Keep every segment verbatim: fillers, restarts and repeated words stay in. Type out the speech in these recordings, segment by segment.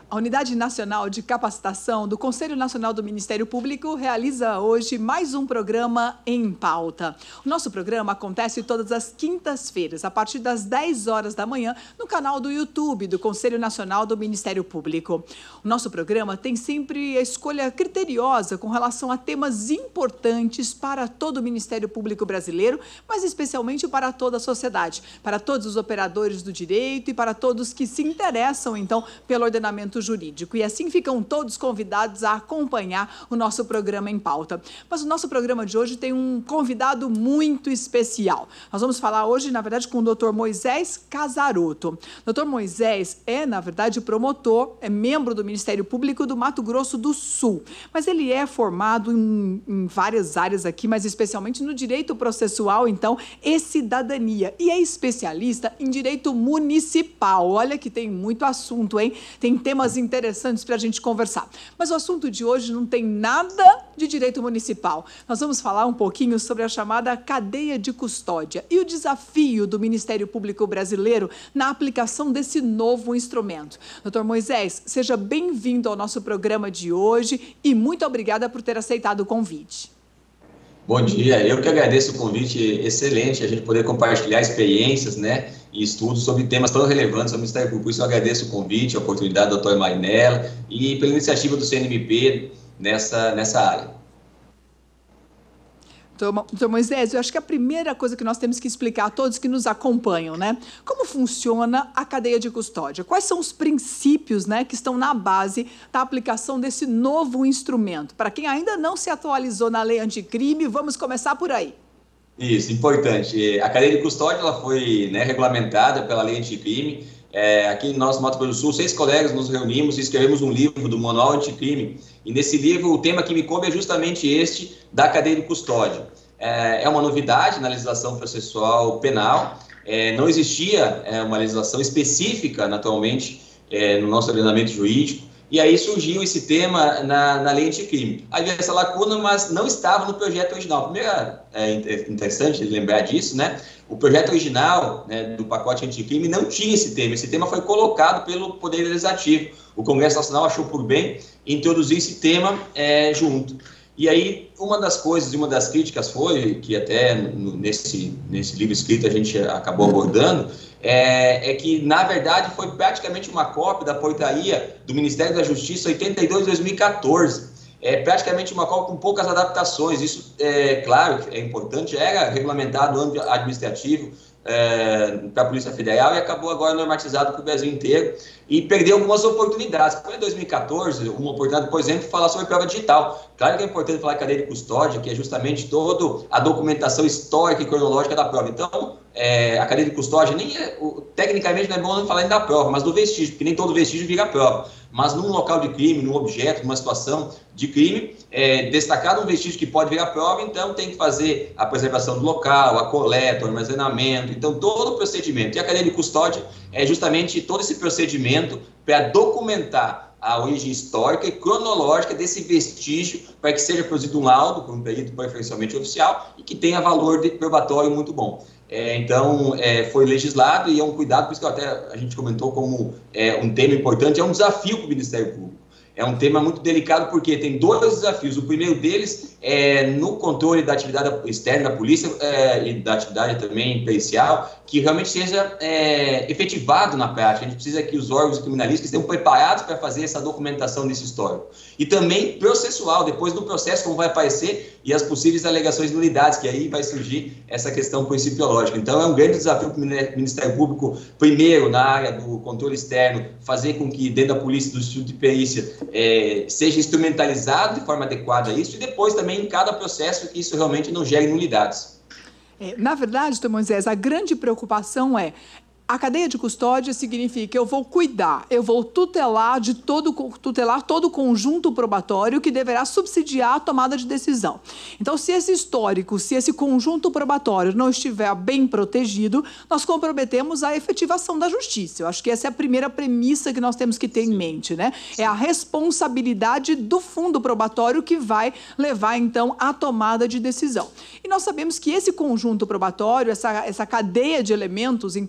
A Unidade Nacional de Capacitação do Conselho Nacional do Ministério Público realiza hoje mais um programa Em Pauta. O nosso programa acontece todas as quintas-feiras, a partir das dez horas da manhã, no canal do YouTube do Conselho Nacional do Ministério Público. O nosso programa tem sempre a escolha criteriosa com relação a temas importantes para todo o Ministério Público brasileiro, mas especialmente para toda a sociedade, para todos os operadores do direito e para todos que se interessam, então, pelo ordenamento jurídico. E assim ficam todos convidados a acompanhar o nosso programa Em Pauta. Mas o nosso programa de hoje tem um convidado muito especial. Nós vamos falar hoje, na verdade, com o doutor Moisés Casarotto. doutor Moisés é, na verdade, promotor, é membro do Ministério Público do Mato Grosso do Sul. Mas ele é formado em, em várias áreas aqui, mas especialmente no direito processual, então, e cidadania. E é especialista em direito municipal. Olha que tem muito assunto, hein? Tem temas interessantes para a gente conversar. Mas o assunto de hoje não tem nada de direito municipal. Nós vamos falar um pouquinho sobre a chamada cadeia de custódia e o desafio do Ministério Público brasileiro na aplicação desse novo instrumento. doutor Moisés, seja bem-vindo ao nosso programa de hoje e muito obrigada por ter aceitado o convite. Bom dia, eu que agradeço o convite excelente, a gente poder compartilhar experiências, né, e estudos sobre temas tão relevantes ao Ministério Público. Por isso eu agradeço o convite, a oportunidade do doutor Marinella e pela iniciativa do C N M P nessa, nessa área. doutor Moisés, eu acho que a primeira coisa que nós temos que explicar a todos que nos acompanham, né? Como funciona a cadeia de custódia? Quais são os princípios, né, que estão na base da aplicação desse novo instrumento? Para quem ainda não se atualizou na lei anticrime, vamos começar por aí. Isso, importante. A cadeia de custódia ela foi, né, regulamentada pela lei anticrime. É, aqui no nosso Mato Grosso do Sul, seis colegas nos reunimos e escrevemos um livro do Manual Anticrime. E nesse livro, o tema que me coube é justamente este da cadeia de custódia. É, é uma novidade na legislação processual penal. É, não existia é, uma legislação específica, naturalmente, é, no nosso ordenamento jurídico. E aí surgiu esse tema na, na lei anticrime. Havia essa lacuna, mas não estava no projeto original. Primeiro, é interessante lembrar disso, né? O projeto original, né, do pacote anticrime não tinha esse tema. Esse tema foi colocado pelo Poder Legislativo. O Congresso Nacional achou por bem introduzir esse tema é, junto. E aí, uma das coisas e uma das críticas foi, que até nesse, nesse livro escrito a gente acabou abordando, é, é que, na verdade, foi praticamente uma cópia da portaria do Ministério da Justiça oitenta e dois de dois mil e quatorze. É praticamente uma cópia com poucas adaptações. Isso, é claro, é importante, era regulamentado no âmbito administrativo é, para a Polícia Federal e acabou agora normatizado para o Brasil inteiro e perdeu algumas oportunidades. Foi em dois mil e quatorze, uma oportunidade, por exemplo, falar sobre prova digital. Claro que é importante falar de cadeia de custódia, que é justamente toda a documentação histórica e cronológica da prova. Então, é, a cadeia de custódia, nem é, o, tecnicamente não é bom não falar nem da prova, mas do vestígio, porque nem todo vestígio vira prova. Mas num local de crime, num objeto, numa situação de crime, é, destacado um vestígio que pode virar prova, então tem que fazer a preservação do local, a coleta, o armazenamento, então todo o procedimento. E a cadeia de custódia é justamente todo esse procedimento para documentar a origem histórica e cronológica desse vestígio para que seja produzido um laudo por um perito preferencialmente oficial e que tenha valor de probatório muito bom. É, então, é, foi legislado e é um cuidado, por isso que até a gente comentou como é, um tema importante, é um desafio para o Ministério Público. É um tema muito delicado porque tem dois desafios. O primeiro deles é no controle da atividade externa da polícia é, e da atividade também pericial, que realmente seja é, efetivado na prática. A gente precisa que os órgãos criminalísticos estejam preparados para fazer essa documentação desse histórico. E também processual, depois do processo, como vai aparecer, e as possíveis alegações de nulidades, que aí vai surgir essa questão principiológica. Então, é um grande desafio para o Ministério Público, primeiro, na área do controle externo, fazer com que dentro da polícia, do Instituto de Perícia, É, seja instrumentalizado de forma adequada isso, e depois também em cada processo que isso realmente não gere nulidades. É, na verdade, doutor Moisés, a grande preocupação é a cadeia de custódia significa que eu vou cuidar, eu vou tutelar, de todo, tutelar todo o conjunto probatório que deverá subsidiar a tomada de decisão. Então, se esse histórico, se esse conjunto probatório não estiver bem protegido, nós comprometemos a efetivação da justiça. Eu acho que essa é a primeira premissa que nós temos que ter em mente, né? É a responsabilidade do fundo probatório que vai levar, então, à tomada de decisão. E nós sabemos que esse conjunto probatório, essa, essa cadeia de elementos, então, que leva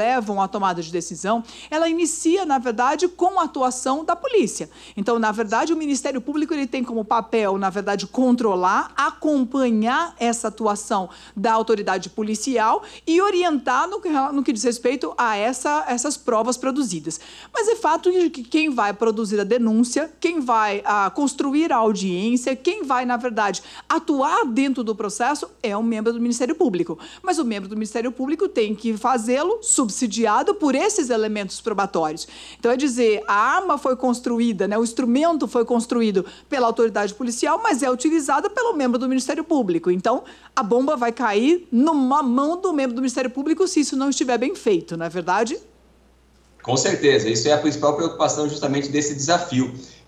levam à tomada de decisão, ela inicia, na verdade, com a atuação da polícia. Então, na verdade, o Ministério Público ele tem como papel, na verdade, controlar, acompanhar essa atuação da autoridade policial e orientar no que, no que diz respeito a essa, essas provas produzidas. Mas é fato que quem vai produzir a denúncia, quem vai a, construir a audiência, quem vai, na verdade, atuar dentro do processo é um membro do Ministério Público. Mas o membro do Ministério Público tem que fazê-lo subsidiado por esses elementos probatórios. Então, é dizer, a arma foi construída, né, o instrumento foi construído pela autoridade policial, mas é utilizada pelo membro do Ministério Público. Então, a bomba vai cair numa mão do membro do Ministério Público se isso não estiver bem feito, não é verdade? Com certeza, isso é a principal preocupação justamente desse desafio.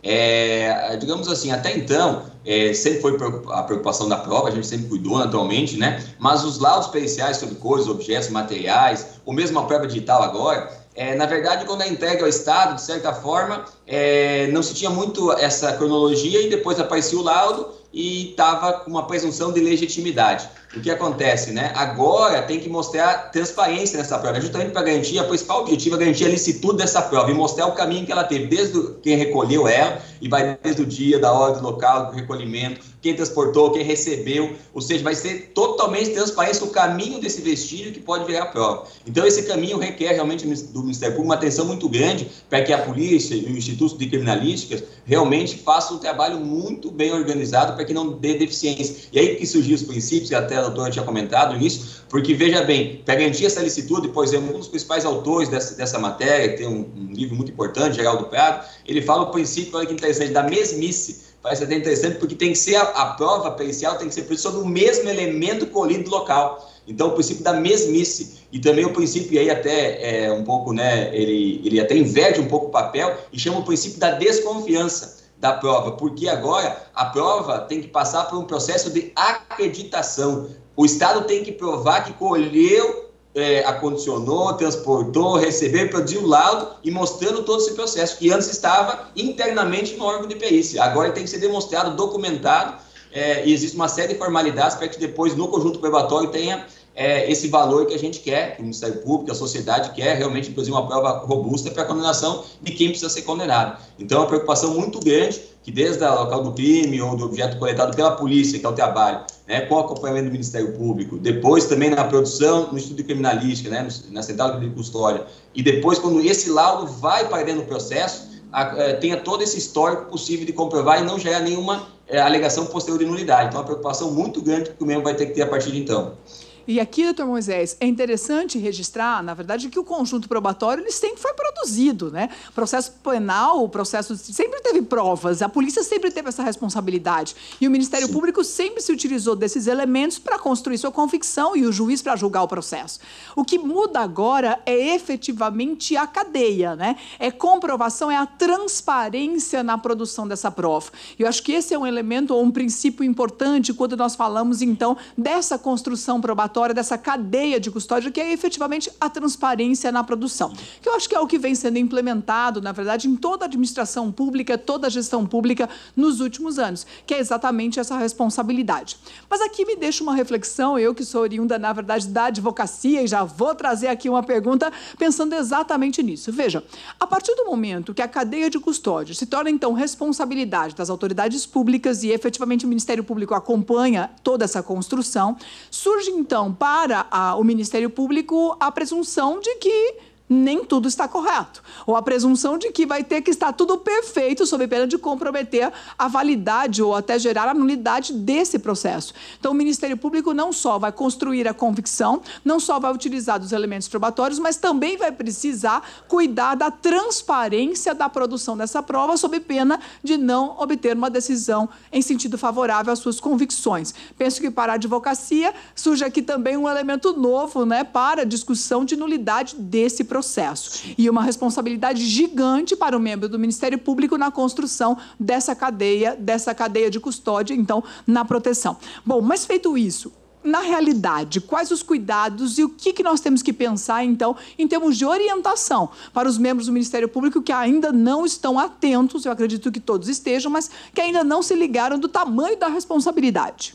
É, digamos assim, até então, é, sempre foi a preocupação da prova, a gente sempre cuidou naturalmente, né? Mas os laudos periciais sobre coisas, objetos, materiais, ou mesmo a prova digital agora, é, na verdade, quando é entregue ao Estado, de certa forma, é, não se tinha muito essa cronologia e depois aparecia o laudo e estava com uma presunção de legitimidade. O que acontece, né? Agora tem que mostrar transparência nessa prova, justamente para garantir, a principal objetivo é garantir a licitude dessa prova e mostrar o caminho que ela teve, desde quem recolheu ela, e vai desde o dia, da hora, do local, do recolhimento, quem transportou, quem recebeu, ou seja, vai ser totalmente transparente o caminho desse vestígio que pode virar prova. Então, esse caminho requer realmente do Ministério Público uma atenção muito grande para que a polícia e o Instituto de Criminalística realmente façam um trabalho muito bem organizado para que não dê deficiência. E aí que surgiu os princípios, que até a doutora tinha comentado isso, porque, veja bem, para garantir essa licitude, por exemplo, um dos principais autores dessa, dessa matéria, que tem um, um livro muito importante, Geraldo Prado, ele fala o princípio, olha que interessante, da mesmice. Parece até interessante, porque tem que ser a, a prova pericial, tem que ser por sobre o mesmo elemento colhido do local. Então, o princípio da mesmice. E também o princípio, e aí até é, um pouco, né, ele, ele até inverte um pouco o papel e chama o princípio da desconfiança da prova, porque agora a prova tem que passar por um processo de acreditação. O Estado tem que provar que colheu, é, acondicionou, transportou, recebeu, produziu o laudo e mostrando todo esse processo, que antes estava internamente no órgão de perícia. Agora tem que ser demonstrado, documentado, é, e existe uma série de formalidades para que depois, no conjunto probatório, tenha é, esse valor que a gente quer, que o Ministério Público, a sociedade quer, realmente, inclusive, uma prova robusta para a condenação de quem precisa ser condenado. Então, é uma preocupação muito grande, que desde o local do crime ou do objeto coletado pela polícia, que é o trabalho, né, com o acompanhamento do Ministério Público, depois também na produção, no Instituto de Criminalística, né, na Central de Custódia, e depois, quando esse laudo vai para dentro do processo, a, a, tenha todo esse histórico possível de comprovar e não gerar nenhuma é, alegação posterior de nulidade. Então, é uma preocupação muito grande que o mesmo vai ter que ter a partir de então. E aqui, doutor Moisés, é interessante registrar, na verdade, que o conjunto probatório ele sempre foi produzido, né? O processo penal, o processo sempre teve provas, a polícia sempre teve essa responsabilidade. E o Ministério Sim. Público sempre se utilizou desses elementos para construir sua convicção e o juiz para julgar o processo. O que muda agora é efetivamente a cadeia, né? É comprovação, é a transparência na produção dessa prova. E eu acho que esse é um elemento ou um princípio importante quando nós falamos, então, dessa construção probatória, dessa cadeia de custódia, que é efetivamente a transparência na produção. Que eu acho que é o que vem sendo implementado, na verdade, em toda a administração pública, toda a gestão pública nos últimos anos, que é exatamente essa responsabilidade. Mas aqui me deixa uma reflexão, eu que sou oriunda, na verdade, da advocacia, e já vou trazer aqui uma pergunta pensando exatamente nisso. Veja, a partir do momento que a cadeia de custódia se torna, então, responsabilidade das autoridades públicas e efetivamente o Ministério Público acompanha toda essa construção, surge, então, para a, o Ministério Público a presunção de que nem tudo está correto, ou a presunção de que vai ter que estar tudo perfeito sob pena de comprometer a validade ou até gerar a nulidade desse processo. Então, o Ministério Público não só vai construir a convicção, não só vai utilizar dos elementos probatórios, mas também vai precisar cuidar da transparência da produção dessa prova sob pena de não obter uma decisão em sentido favorável às suas convicções. Penso que para a advocacia surge aqui também um elemento novo, né, para a discussão de nulidade desse processo. processo. E uma responsabilidade gigante para o membro do Ministério Público na construção dessa cadeia, dessa cadeia de custódia, então, na proteção. Bom, mas feito isso, na realidade, quais os cuidados e o que, que nós temos que pensar, então, em termos de orientação para os membros do Ministério Público que ainda não estão atentos, eu acredito que todos estejam, mas que ainda não se ligaram do tamanho da responsabilidade?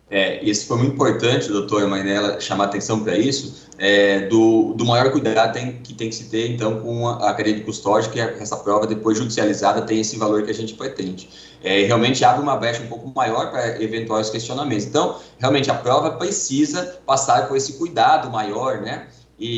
É, esse foi muito importante, doutora Mainella, chamar atenção para isso, é, do, do maior cuidado tem, que tem que se ter, então, com a, a cadeia de custódia, que essa prova, depois judicializada, tem esse valor que a gente pretende. É, realmente abre uma brecha um pouco maior para eventuais questionamentos. Então, realmente, a prova precisa passar por esse cuidado maior, né,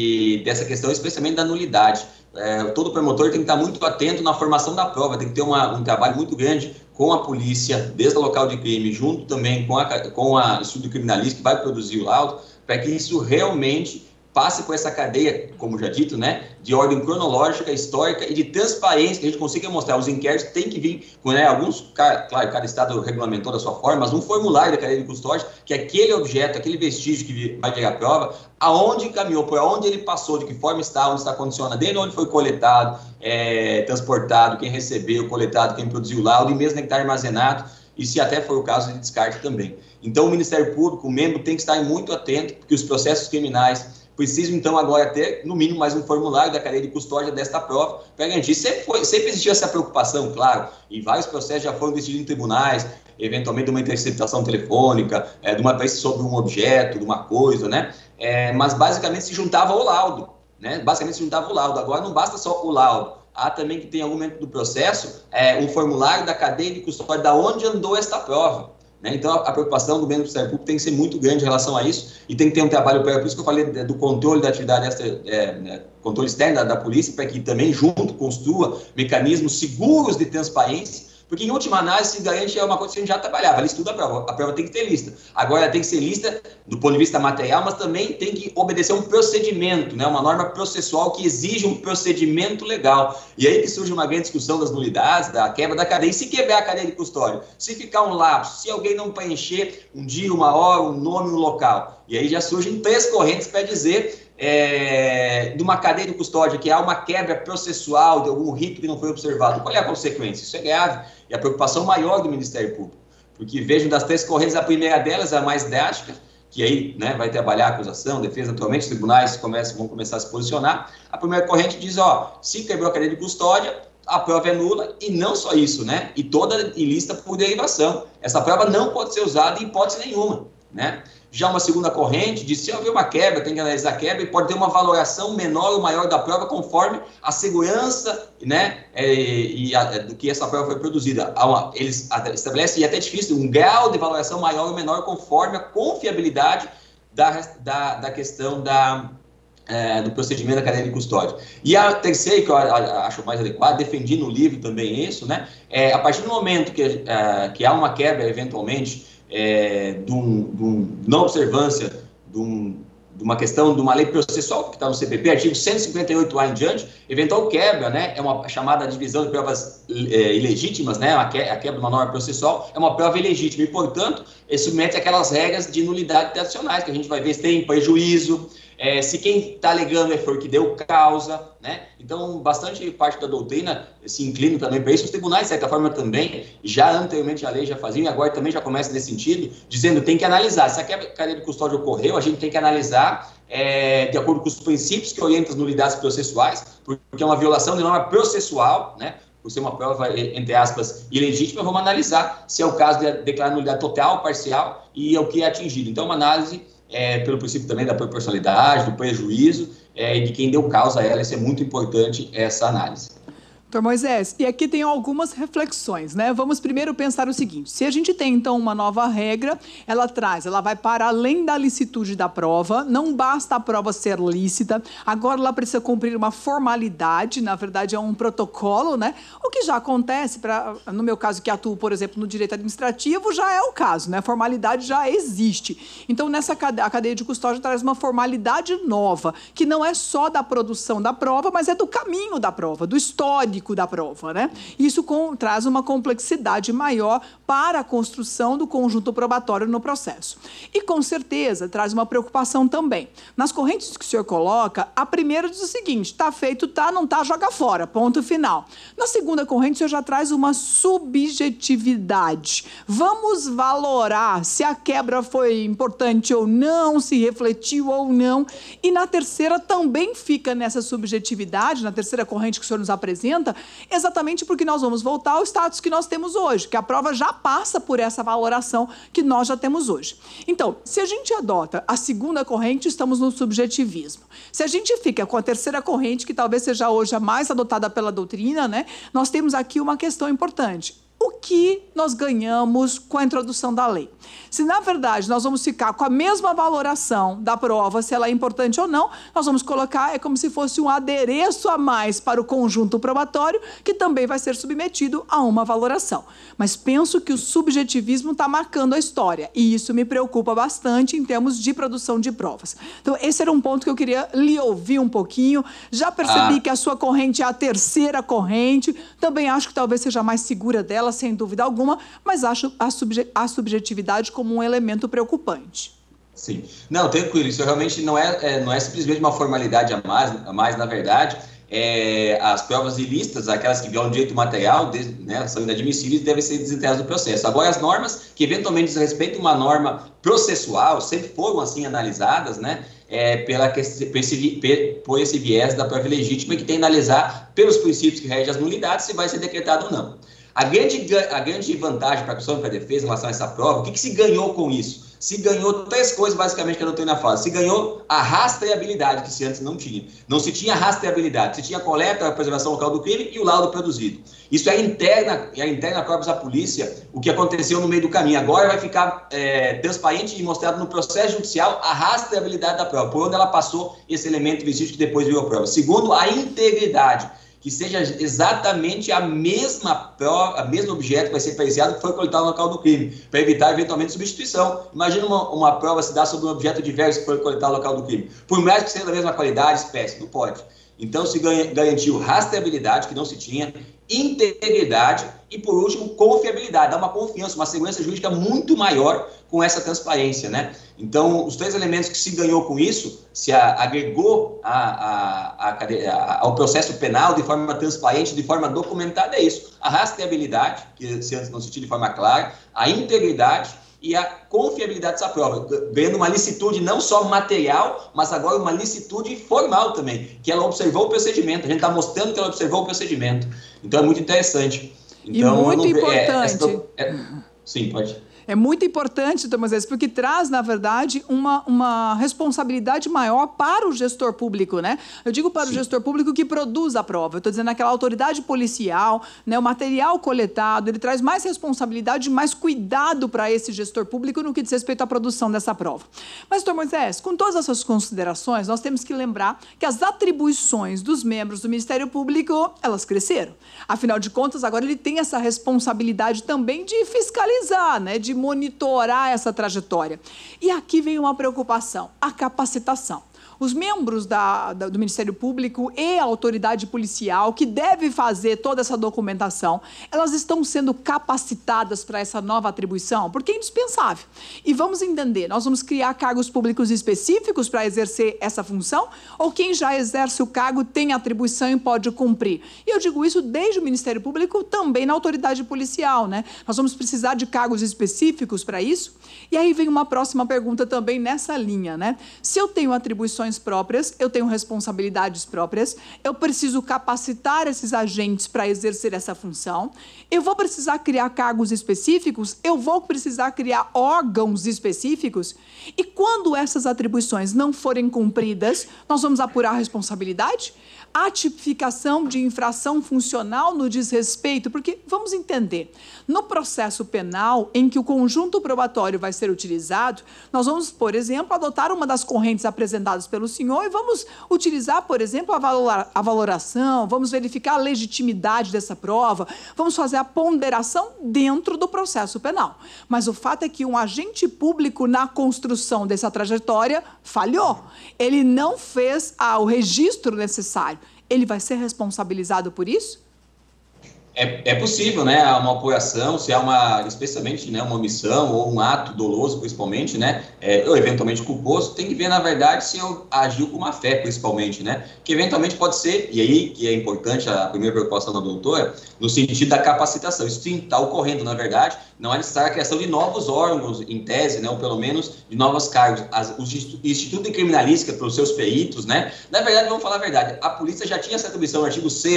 e dessa questão, especialmente da nulidade. É, todo promotor tem que estar muito atento na formação da prova, tem que ter uma, um trabalho muito grande com a polícia, desde o local de crime, junto também com a, com a estudo criminalístico que vai produzir o laudo, para que isso realmente passe por essa cadeia, como já dito, né, de ordem cronológica, histórica e de transparência, que a gente consiga mostrar. Os inquéritos têm que vir com, né, alguns, claro, cada estado regulamentou da sua forma, mas um formulário da cadeia de custódia, que aquele objeto, aquele vestígio que vai virar prova, aonde caminhou, por onde ele passou, de que forma está, onde está condicionado, desde onde foi coletado, é, transportado, quem recebeu, coletado, quem produziu o laudo, e mesmo que está armazenado, e se até for o caso de descarte também. Então, o Ministério Público, o membro, tem que estar muito atento, porque os processos criminais precisam, então, agora ter, no mínimo, mais um formulário da cadeia de custódia desta prova, para garantir. Sempre, foi, sempre existiu essa preocupação, claro, e vários processos já foram decididos em tribunais, eventualmente de uma interceptação telefônica, é, de uma peça sobre um objeto, de uma coisa, né? É, mas, basicamente, se juntava ao laudo, né? Basicamente, se juntava o laudo. Agora, não basta só o laudo. Há também que tem algum momento do processo, é, um formulário da cadeia de custódia, da onde andou esta prova. Né? Então, a, a preocupação do Ministério Público tem que ser muito grande em relação a isso e tem que ter um trabalho prévio. Por isso que eu falei do controle da atividade, extra, é, né, controle externo da, da polícia, para que também, junto, construa mecanismos seguros de transparência, porque, em última análise, se garante é uma coisa que a gente já trabalhava, ela estuda a prova, a prova tem que ter lista. Agora, ela tem que ser lista do ponto de vista material, mas também tem que obedecer um procedimento, né? Uma norma processual que exige um procedimento legal. E aí que surge uma grande discussão das nulidades, da quebra da cadeia. E se quebrar a cadeia de custódia? Se ficar um lapso, se alguém não preencher um dia, uma hora, um nome, um local? E aí já surgem três correntes para dizer... É, de uma cadeia de custódia, que há uma quebra processual de algum rito que não foi observado. Qual é a consequência? Isso é grave e a preocupação maior do Ministério Público. Porque vejam, das três correntes, a primeira delas, a mais drástica, que aí, né, vai trabalhar a acusação, defesa, naturalmente, os tribunais começam, vão começar a se posicionar. A primeira corrente diz, ó, se quebrou a cadeia de custódia, a prova é nula, e não só isso, né, e toda ilícita por derivação. Essa prova não pode ser usada em hipótese nenhuma, né. Já uma segunda corrente diz, se houver uma quebra, tem que analisar a quebra e pode ter uma valoração menor ou maior da prova conforme a segurança, né, é, e a, do que essa prova foi produzida. Uma, eles estabelecem, e é até difícil, um grau de valoração maior ou menor conforme a confiabilidade da, da, da questão da, é, do procedimento da cadeia de custódia. E a terceira, que eu acho mais adequada, defendi no livro também isso, né, é, a partir do momento que, é, que há uma quebra, eventualmente, É, de, um, de um, não observância de, um, de uma questão de uma lei processual que está no C P P, artigo cento e cinquenta e oito A em diante, eventual quebra, né, é uma chamada divisão de provas é, ilegítimas, né, a quebra de uma norma processual é uma prova ilegítima e, portanto, submete aquelas regras de nulidade tradicionais, que a gente vai ver se tem prejuízo, é, se quem está alegando é foi que deu causa, né? Então, bastante parte da doutrina se inclina também para isso. Os tribunais, de certa forma, também, já anteriormente a lei já faziam, e agora também já começa nesse sentido, dizendo que tem que analisar. Se a cadeia de custódia ocorreu, a gente tem que analisar é, de acordo com os princípios que orientam as nulidades processuais, porque é uma violação de norma processual, né? Por ser uma prova, entre aspas, ilegítima, vamos analisar se é o caso de declarar nulidade total, parcial e é o que é atingido. Então, uma análise é, pelo princípio também da proporcionalidade, do prejuízo é, e de quem deu causa a ela. Isso é muito importante, essa análise. Doutor Moisés, e aqui tem algumas reflexões, né? Vamos primeiro pensar o seguinte, se a gente tem, então, uma nova regra, ela traz, ela vai para além da licitude da prova, não basta a prova ser lícita, agora ela precisa cumprir uma formalidade, na verdade é um protocolo, né? O que já acontece, pra, no meu caso que atuo, por exemplo, no direito administrativo, já é o caso, né? A formalidade já existe. Então, nessa cadeia, a cadeia de custódia traz uma formalidade nova, que não é só da produção da prova, mas é do caminho da prova, do histórico da prova, né? Isso com, traz uma complexidade maior para a construção do conjunto probatório no processo. E, com certeza, traz uma preocupação também. Nas correntes que o senhor coloca, a primeira diz o seguinte, tá feito, tá, não tá, joga fora, ponto final. Na segunda corrente, o senhor já traz uma subjetividade. Vamos valorar se a quebra foi importante ou não, se refletiu ou não. E na terceira também fica nessa subjetividade, na terceira corrente que o senhor nos apresenta, oitenta, exatamente porque nós vamos voltar ao status que nós temos hoje, que a prova já passa por essa valoração que nós já temos hoje. Então, se a gente adota a segunda corrente, estamos no subjetivismo. Se a gente fica com a terceira corrente, que talvez seja hoje a mais adotada pela doutrina, né, nós temos aqui uma questão importante. O que nós ganhamos com a introdução da lei? Se, na verdade, nós vamos ficar com a mesma valoração da prova, se ela é importante ou não, nós vamos colocar, é como se fosse um adereço a mais para o conjunto probatório, que também vai ser submetido a uma valoração. Mas penso que o subjetivismo está marcando a história, e isso me preocupa bastante em termos de produção de provas. Então, esse era um ponto que eu queria lhe ouvir um pouquinho. Já percebi ah. que a sua corrente é a terceira corrente, também acho que talvez seja a mais segura dela, sem dúvida alguma, mas acho a, subje a subjetividade como um elemento preocupante. Sim. Não, tranquilo, isso realmente não é, é, não é simplesmente uma formalidade a mais, a mais na verdade, é, as provas ilícitas, aquelas que violam direito material, de, né, são inadmissíveis e devem ser desintegradas do processo. Agora, as normas que eventualmente desrespeitam uma norma processual, sempre foram assim analisadas, né, é, pela, por, esse, por esse viés da prova legítima, que tem que analisar pelos princípios que regem as nulidades se vai ser decretado ou não. A grande, a grande vantagem para a acusação e para a defesa em relação a essa prova, o que, que se ganhou com isso? Se ganhou três coisas, basicamente, que a doutrina fala. Se ganhou a rastreabilidade, que se antes não tinha. Não se tinha rastreabilidade, se tinha a coleta, a preservação local do crime e o laudo produzido. Isso é interna, é interna própria da polícia, o que aconteceu no meio do caminho. Agora vai ficar é, transparente e mostrado no processo judicial a rastreabilidade da prova, por onde ela passou esse elemento vestígio que depois virou prova. Segundo, a integridade. Que seja exatamente a mesma prova, a mesmo objeto que vai ser periciado que foi coletado no local do crime, para evitar eventualmente substituição. Imagina uma, uma prova se dá sobre um objeto diverso que foi coletado no local do crime. Por mais que seja da mesma qualidade, espécie, não pode. Então se ganha, garantiu rastreabilidade, que não se tinha, integridade e, por último, confiabilidade. Dá uma confiança, uma segurança jurídica muito maior com essa transparência, né? Então, os três elementos que se ganhou com isso, se a, agregou a, a, a, a, ao processo penal de forma transparente, de forma documentada, é isso. A rastreabilidade, que se antes não se tinha de forma clara, a integridade e a confiabilidade dessa prova, ganhando uma licitude não só material, mas agora uma licitude formal também, que ela observou o procedimento, a gente está mostrando que ela observou o procedimento. Então, é muito interessante. Então, e muito não, importante. É, é, sim, pode. É muito importante, Tomazés, porque traz, na verdade, uma, uma responsabilidade maior para o gestor público, né? Eu digo para Sim. o gestor público que produz a prova. Eu estou dizendo aquela autoridade policial, né? O material coletado, ele traz mais responsabilidade, mais cuidado para esse gestor público no que diz respeito à produção dessa prova. Mas, doutor Moisés, com todas essas considerações, nós temos que lembrar que as atribuições dos membros do Ministério Público, elas cresceram. Afinal de contas, agora ele tem essa responsabilidade também de fiscalizar, né? De monitorar essa trajetória. E aqui vem uma preocupação, a capacitação. Os membros da, da, do Ministério Público e a autoridade policial, que deve fazer toda essa documentação, elas estão sendo capacitadas para essa nova atribuição, porque é indispensável. E vamos entender, nós vamos criar cargos públicos específicos para exercer essa função, ou quem já exerce o cargo tem atribuição e pode cumprir? E eu digo isso desde o Ministério Público, também na autoridade policial, né? Nós vamos precisar de cargos específicos para isso? E aí vem uma próxima pergunta também nessa linha, né? Se eu tenho atribuições próprias, eu tenho responsabilidades próprias, eu preciso capacitar esses agentes para exercer essa função, eu vou precisar criar cargos específicos, eu vou precisar criar órgãos específicos, e quando essas atribuições não forem cumpridas, nós vamos apurar a responsabilidade? A tipificação de infração funcional no desrespeito, porque, vamos entender, no processo penal em que o conjunto probatório vai ser utilizado, nós vamos, por exemplo, adotar uma das correntes apresentadas pelo senhor e vamos utilizar, por exemplo, a, valora, a valoração, vamos verificar a legitimidade dessa prova, vamos fazer a ponderação dentro do processo penal. Mas o fato é que um agente público na construção dessa trajetória falhou. Ele não fez ah, o registro necessário. Ele vai ser responsabilizado por isso? É, é possível, né, uma apuração, se há uma, especialmente, né, uma omissão ou um ato doloso, principalmente, né, é, ou eventualmente culposo, tem que ver, na verdade, se eu agiu com má fé, principalmente, né, que eventualmente pode ser, e aí que é importante a primeira preocupação da doutora, no sentido da capacitação. Isso sim está ocorrendo, na verdade, não é necessária a criação de novos órgãos, em tese, né, ou pelo menos de novos cargos. As, o Instituto de Criminalística, pelos seus peritos, né, na verdade, vamos falar a verdade, a polícia já tinha essa atribuição no artigo sexto,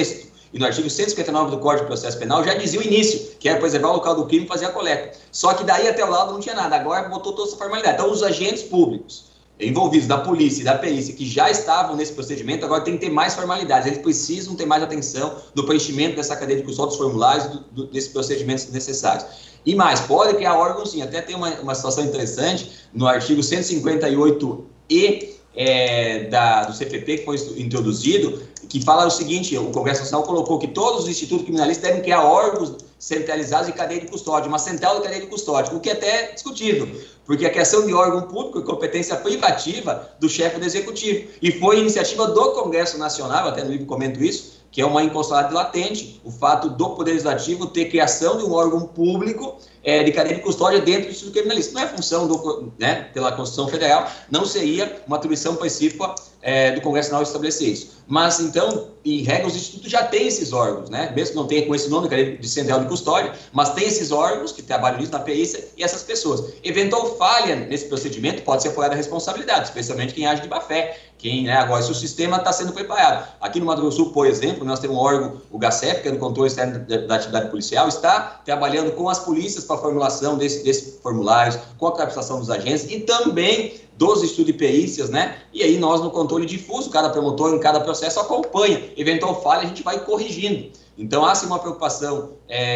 E no artigo cento e cinquenta e nove do Código de Processo Penal já dizia o início, que era preservar o local do crime e fazer a coleta. Só que daí até o lado não tinha nada, agora botou toda essa formalidade. Então os agentes públicos envolvidos da polícia e da perícia que já estavam nesse procedimento, agora tem que ter mais formalidades, eles precisam ter mais atenção no preenchimento dessa cadeia de custódia dos formulários, do, do, desses procedimentos necessários. E mais, pode criar órgãos sim, até tem uma, uma situação interessante no artigo cento e cinquenta e oito E é, da, do C P P, que foi introduzido, que fala o seguinte: o Congresso Nacional colocou que todos os institutos criminalistas devem criar órgãos centralizados de cadeia de custódia, uma central de cadeia de custódia, o que é até discutível, porque a criação de órgão público é competência privativa do chefe do Executivo, e foi iniciativa do Congresso Nacional, até no livro comento isso, que é uma inconstitucionalidade latente, o fato do Poder Legislativo ter criação de um órgão público é, de cadeia de custódia dentro do Instituto Criminalista. Não é função, do, né, pela Constituição Federal, não seria uma atribuição específica é, do Congresso Nacional estabelecer isso. Mas, então, em regra, os institutos já têm esses órgãos, né? Mesmo que não tenha com esse nome, cadeia de central de custódia, mas tem esses órgãos que trabalham nisso na perícia e essas pessoas. Eventual falha nesse procedimento pode ser apoiada a responsabilidade, especialmente quem age de má fé. Quem, né, agora, se o sistema está sendo preparado. Aqui no Mato Grosso do Sul, por exemplo, nós temos um órgão, o GACEP, que é do controle externo da, da atividade policial, está trabalhando com as polícias para a formulação desses desse formulários, com a capacitação dos agentes e também dos estudos de perícias, né? E aí nós, no controle difuso, cada promotor, em cada processo, acompanha. Eventual falha, a gente vai corrigindo. Então, há sim uma preocupação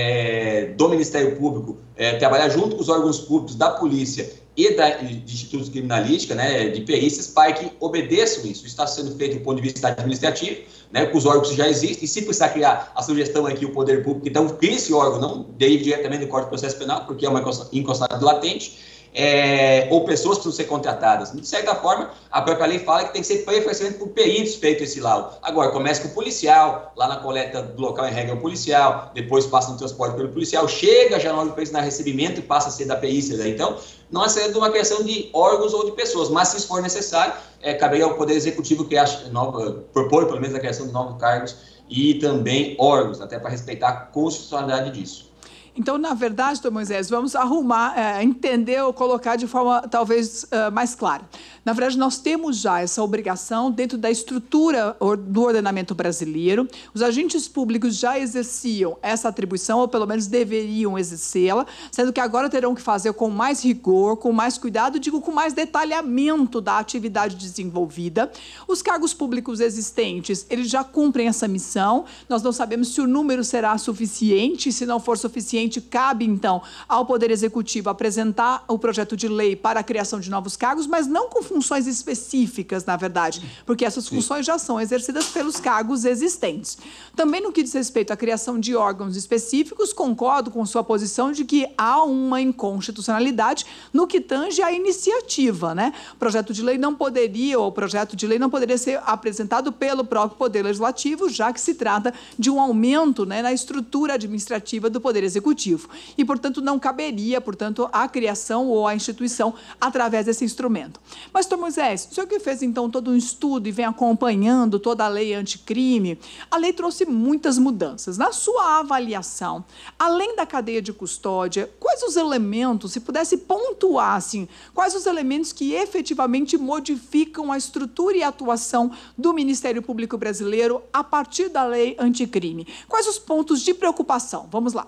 é, do Ministério Público é, trabalhar junto com os órgãos públicos da polícia e da, de institutos criminalísticos, né, de perícias, para que obedeçam isso. Isso está sendo feito do ponto de vista administrativo, né, com os órgãos que já existem, e se precisar criar a sugestão aqui, o Poder Público, então cria esse órgão, não derive diretamente do Código de Processo Penal, porque é uma inconstitucionalidade latente, É, ou pessoas precisam ser contratadas. De certa forma, a própria lei fala que tem que ser preferencialmente por peritos feito esse laudo. Agora, começa com o policial, lá na coleta do local em regra é o policial, depois passa no transporte pelo policial, chega já no perícia na recebimento e passa a ser da perícia. Né? Então, não é sendo de uma criação de órgãos ou de pessoas, mas se for necessário, é, caberia ao Poder Executivo criar, nova, propor pelo menos a criação de novos cargos e também órgãos, até para respeitar a constitucionalidade disso. Então, na verdade, doutor Moisés, vamos arrumar, é, entender ou colocar de forma talvez uh, mais clara. Na verdade, nós temos já essa obrigação dentro da estrutura do ordenamento brasileiro. Os agentes públicos já exerciam essa atribuição, ou pelo menos deveriam exercê-la, sendo que agora terão que fazer com mais rigor, com mais cuidado, digo, com mais detalhamento da atividade desenvolvida. Os cargos públicos existentes, eles já cumprem essa missão. Nós não sabemos se o número será suficiente. Se não for suficiente, cabe, então, ao Poder Executivo apresentar o projeto de lei para a criação de novos cargos, mas não com funções específicas, na verdade, porque essas funções já são exercidas pelos cargos existentes. Também no que diz respeito à criação de órgãos específicos, concordo com sua posição de que há uma inconstitucionalidade no que tange à iniciativa, né? O projeto de lei não poderia, ou o projeto de lei não poderia ser apresentado pelo próprio Poder Legislativo, já que se trata de um aumento, né, na estrutura administrativa do Poder Executivo. E, portanto, não caberia, portanto, a criação ou a instituição através desse instrumento. Mas, doutor Moisés, o senhor que fez, então, todo um estudo e vem acompanhando toda a lei anticrime, a lei trouxe muitas mudanças. Na sua avaliação, além da cadeia de custódia, quais os elementos, se pudesse pontuar, assim, quais os elementos que efetivamente modificam a estrutura e a atuação do Ministério Público Brasileiro a partir da lei anticrime? Quais os pontos de preocupação? Vamos lá.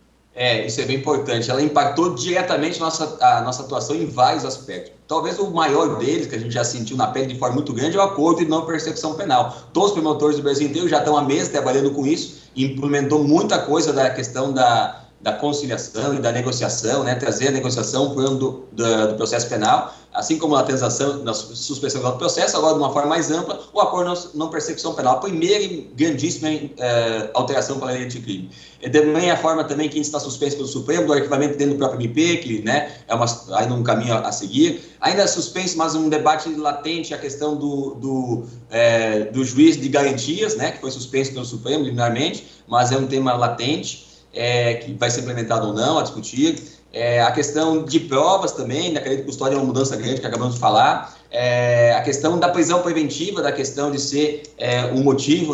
É, isso é bem importante. Ela impactou diretamente nossa, a nossa atuação em vários aspectos. Talvez o maior deles, que a gente já sentiu na pele de forma muito grande, é o acordo de não persecução penal. Todos os promotores do Brasil inteiro já estão há meses trabalhando com isso e implementou muita coisa da questão da, da conciliação e da negociação, né? Trazer a negociação para o âmbito do, do, do processo penal, assim como a transação, na suspensão do processo, agora de uma forma mais ampla, o acordo não, não persecução penal, a primeira e grandíssima é, alteração para a lei anticrime. E também a forma também que está suspenso pelo Supremo, do arquivamento dentro do próprio M P, que, né, é uma, ainda um caminho a, a seguir. Ainda é suspenso, mas um debate latente, a questão do, do, é, do juiz de garantias, né, que foi suspenso pelo Supremo liminarmente, mas é um tema latente, é, que vai ser implementado ou não, a discutir. É, a questão de provas também, da cadeia de custódia é uma mudança grande que acabamos de falar. É, a questão da prisão preventiva, da questão de ser é, um motivo, né,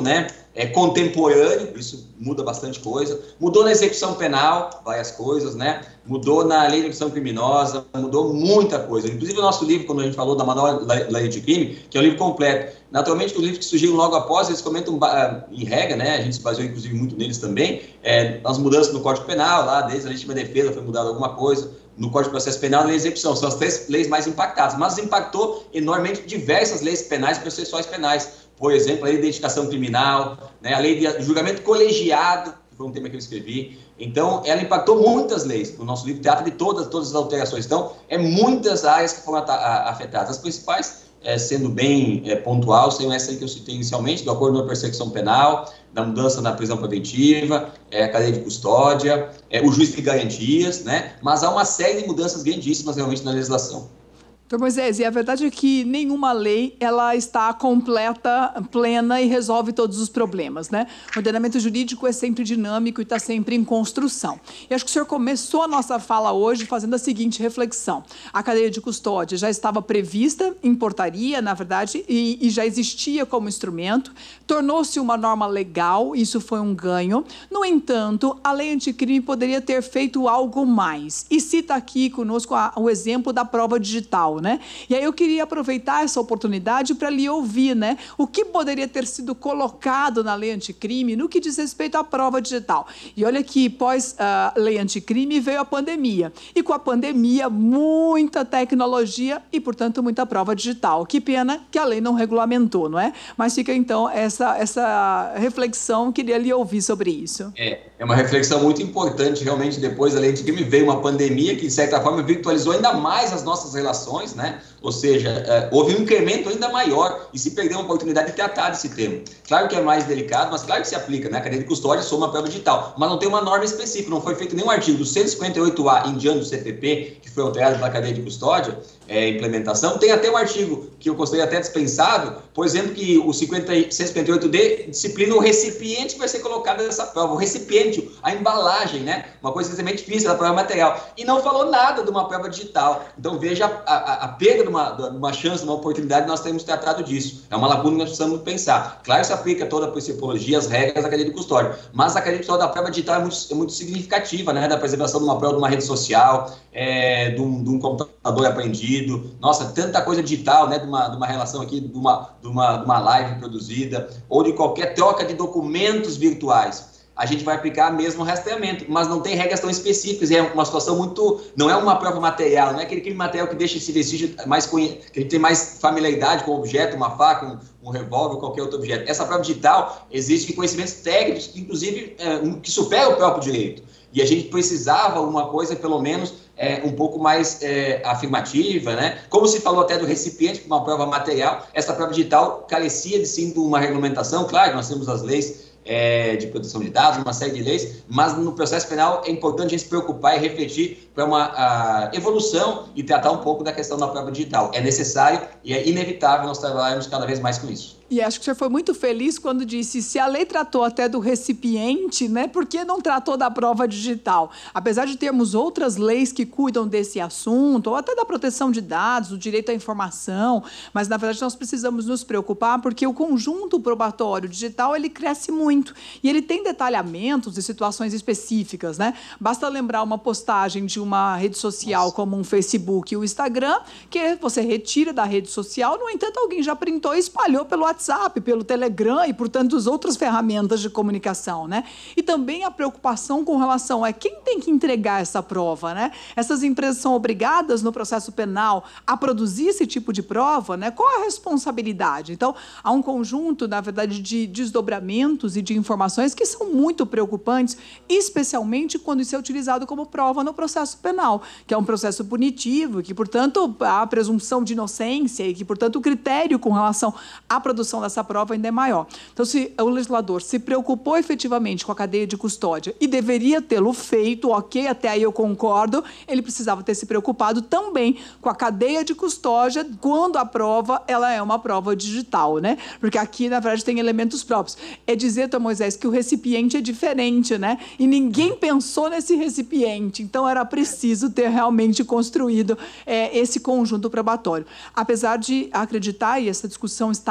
é contemporâneo, isso muda bastante coisa, mudou na execução penal, várias coisas, né? Mudou na lei de execução criminosa, mudou muita coisa. Inclusive o nosso livro, quando a gente falou da Manual da Lei de Crime, que é um livro completo. Naturalmente, os livros que surgiram logo após, eles comentam em regra, né? A gente se baseou inclusive muito neles também, é, as mudanças no Código Penal, lá desde a legítima defesa foi mudada alguma coisa, no Código de Processo Penal e lei de execução, são as três leis mais impactadas, mas impactou enormemente diversas leis penais e processuais penais. Por exemplo, a lei de identificação criminal, né, a lei de julgamento colegiado, que foi um tema que eu escrevi. Então, ela impactou muitas leis. O nosso livro trata de todas, todas as alterações. Então, é muitas áreas que foram afetadas. As principais, é, sendo bem é, pontual, são essas aí que eu citei inicialmente, do acordo na persecução penal, da mudança na prisão preventiva, é, a cadeia de custódia, é, o juiz de garantias, né? Mas há uma série de mudanças grandíssimas realmente na legislação. Doutor Moisés, e a verdade é que nenhuma lei ela está completa, plena e resolve todos os problemas, né? O ordenamento jurídico é sempre dinâmico e está sempre em construção. E acho que o senhor começou a nossa fala hoje fazendo a seguinte reflexão. A cadeia de custódia já estava prevista em portaria, na verdade, e, e já existia como instrumento, tornou-se uma norma legal, isso foi um ganho. No entanto, a lei anticrime poderia ter feito algo mais. E cita aqui conosco a, o exemplo da prova digital, né? E aí eu queria aproveitar essa oportunidade para lhe ouvir, né? O que poderia ter sido colocado na lei anticrime no que diz respeito à prova digital. E olha que pós a uh, lei anticrime veio a pandemia. E com a pandemia, muita tecnologia e, portanto, muita prova digital. Que pena que a lei não regulamentou, não é? Mas fica, então, essa, essa reflexão, queria lhe ouvir sobre isso. É, é uma reflexão muito importante, realmente, depois da lei anticrime veio uma pandemia que, de certa forma, virtualizou ainda mais as nossas relações, né? Ou seja, é, houve um incremento ainda maior e se perdeu a oportunidade de tratar desse tema. Claro que é mais delicado, mas claro que se aplica, né? A cadeia de custódia soma a prova digital, mas não tem uma norma específica, não foi feito nenhum artigo do cento e cinquenta e oito A em diante do C P P, que foi alterado pela cadeia de custódia, é, implementação. Tem até um artigo que eu considero até dispensável, por exemplo, que o cento e cinquenta e oito D disciplina o recipiente que vai ser colocado nessa prova, o recipiente, a embalagem, né? Uma coisa extremamente difícil da prova material. E não falou nada de uma prova digital. Então, veja a, a, a perda de uma, de uma chance, de uma oportunidade, nós temos tratado disso. É uma lacuna que nós precisamos pensar. Claro que se aplica toda a principologia, as regras da cadeia de custódia, mas a cadeia de custódia da prova digital é muito, é muito significativa, né? Da preservação de uma prova de uma rede social, é, de, um, de um computador apreendido. Nossa, tanta coisa digital, né? De uma, de uma relação aqui, de uma, de, uma, de uma live produzida, ou de qualquer troca de documentos virtuais. A gente vai aplicar mesmo o rastreamento, mas não tem regras tão específicas, é uma situação muito, não é uma prova material, não é aquele crime material que deixa esse vestígio mais, que a gente tem mais familiaridade com o objeto, uma faca, um, um revólver, qualquer outro objeto. Essa prova digital exige conhecimentos técnicos, inclusive, é, que superam o próprio direito. E a gente precisava alguma coisa, pelo menos, é, um pouco mais é, afirmativa, né? Como se falou até do recipiente, uma prova material, essa prova digital carecia de sim de uma regulamentação. Claro, nós temos as leis É, de proteção de dados, uma série de leis, mas no processo penal é importante a gente se preocupar e refletir para uma a, evolução e tratar um pouco da questão da prova digital. É necessário e é inevitável nós trabalharmos cada vez mais com isso. E acho que o senhor foi muito feliz quando disse, se a lei tratou até do recipiente, né, por que não tratou da prova digital? Apesar de termos outras leis que cuidam desse assunto, ou até da proteção de dados, do direito à informação, mas, na verdade, nós precisamos nos preocupar porque o conjunto probatório digital, ele cresce muito. E ele tem detalhamentos de situações específicas, né? Basta lembrar uma postagem de uma rede social Nossa. Como um Facebook e o Instagram, que você retira da rede social, no entanto, alguém já printou e espalhou pelo WhatsApp. WhatsApp, pelo Telegram e por tantas outras ferramentas de comunicação, né? E também a preocupação com relação a quem tem que entregar essa prova, né? Essas empresas são obrigadas no processo penal a produzir esse tipo de prova, né? Qual a responsabilidade? Então, há um conjunto, na verdade, de desdobramentos e de informações que são muito preocupantes, especialmente quando isso é utilizado como prova no processo penal, que é um processo punitivo, que, portanto, há a presunção de inocência e que, portanto, o critério com relação à produção dessa prova ainda é maior. Então, se o legislador se preocupou efetivamente com a cadeia de custódia e deveria tê-lo feito, ok, até aí eu concordo, ele precisava ter se preocupado também com a cadeia de custódia quando a prova ela é uma prova digital, né? Porque aqui, na verdade, tem elementos próprios. É dizer, doutor Moisés, que o recipiente é diferente, né? E ninguém pensou nesse recipiente, então era preciso ter realmente construído é, esse conjunto probatório. Apesar de acreditar, e essa discussão está no Congresso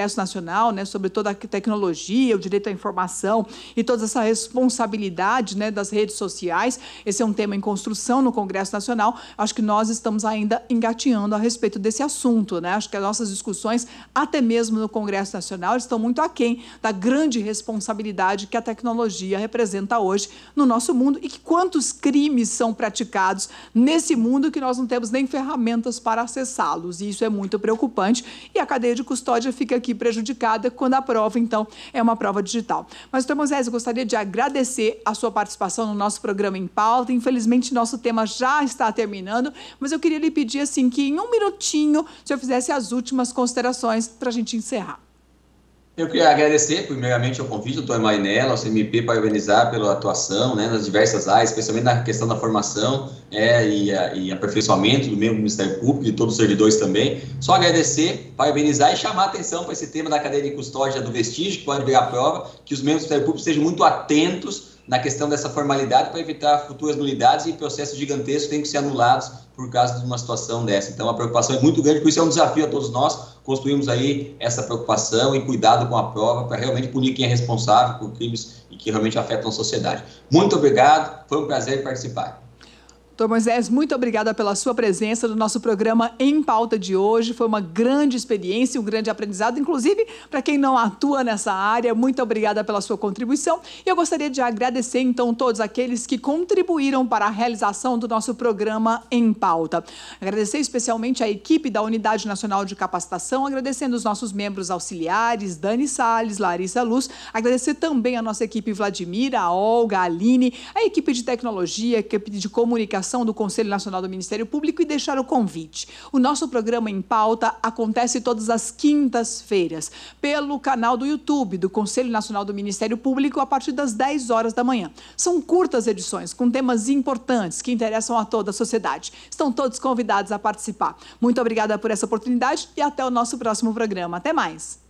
Congresso Nacional, né, sobre toda a tecnologia, o direito à informação e toda essa responsabilidade, né, das redes sociais. Esse é um tema em construção no Congresso Nacional. Acho que nós estamos ainda engatinhando a respeito desse assunto, né? Acho que as nossas discussões, até mesmo no Congresso Nacional, estão muito aquém da grande responsabilidade que a tecnologia representa hoje no nosso mundo e que quantos crimes são praticados nesse mundo que nós não temos nem ferramentas para acessá-los. E isso é muito preocupante e a cadeia de custódia fica aqui prejudicada quando a prova, então, é uma prova digital. Mas, doutor Moisés, eu gostaria de agradecer a sua participação no nosso programa Em Pauta. Infelizmente, nosso tema já está terminando, mas eu queria lhe pedir, assim, que em um minutinho o senhor fizesse as últimas considerações para a gente encerrar. Eu queria agradecer, primeiramente, ao convite do doutor Marinella, ao C M P, parabenizar pela atuação, né, nas diversas áreas, especialmente na questão da formação é, e, a, e aperfeiçoamento do membro do Ministério Público e de todos os servidores também. Só agradecer, parabenizar e chamar a atenção para esse tema da cadeia de custódia do vestígio, que pode virar prova, que os membros do Ministério Público estejam muito atentos na questão dessa formalidade para evitar futuras nulidades e processos gigantescos têm que ser anulados por causa de uma situação dessa. Então, a preocupação é muito grande, por isso é um desafio a todos nós construirmos aí essa preocupação e cuidado com a prova para realmente punir quem é responsável por crimes e que realmente afetam a sociedade. Muito obrigado, foi um prazer participar. doutor Moisés, muito obrigada pela sua presença no nosso programa Em Pauta de hoje. Foi uma grande experiência, um grande aprendizado, inclusive para quem não atua nessa área. Muito obrigada pela sua contribuição. E eu gostaria de agradecer, então, todos aqueles que contribuíram para a realização do nosso programa Em Pauta. Agradecer especialmente a equipe da Unidade Nacional de Capacitação, agradecendo os nossos membros auxiliares, Dani Salles, Larissa Luz. Agradecer também a nossa equipe Vladimir, a Olga, a Aline, a equipe de tecnologia, a equipe de comunicação do Conselho Nacional do Ministério Público e deixar o convite. O nosso programa Em Pauta acontece todas as quintas-feiras pelo canal do YouTube do Conselho Nacional do Ministério Público a partir das dez horas da manhã. São curtas edições com temas importantes que interessam a toda a sociedade. Estão todos convidados a participar. Muito obrigada por essa oportunidade e até o nosso próximo programa. Até mais!